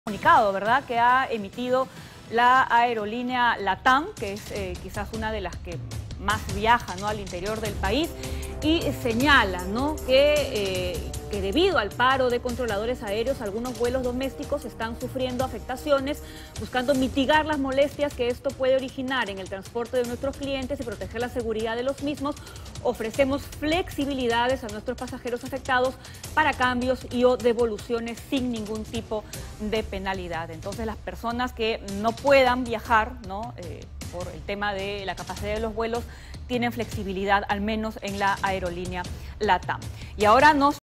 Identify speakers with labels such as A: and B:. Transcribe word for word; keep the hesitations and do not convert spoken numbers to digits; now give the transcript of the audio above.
A: Comunicado, ¿verdad?, que ha emitido la aerolínea LATAM, que es eh, quizás una de las que más viaja, ¿no?, al interior del país, y señala, ¿no?, que, eh, que debido al paro de controladores aéreos, algunos vuelos domésticos están sufriendo afectaciones, buscando mitigar las molestias que esto puede originar en el transporte de nuestros clientes y proteger la seguridad de los mismos. Ofrecemos flexibilidades a nuestros pasajeros afectados para cambios y o devoluciones sin ningún tipo de penalidad. Entonces, las personas que no puedan viajar, ¿no?, eh, por el tema de la capacidad de los vuelos, tienen flexibilidad, al menos en la aerolínea LATAM. Y ahora nos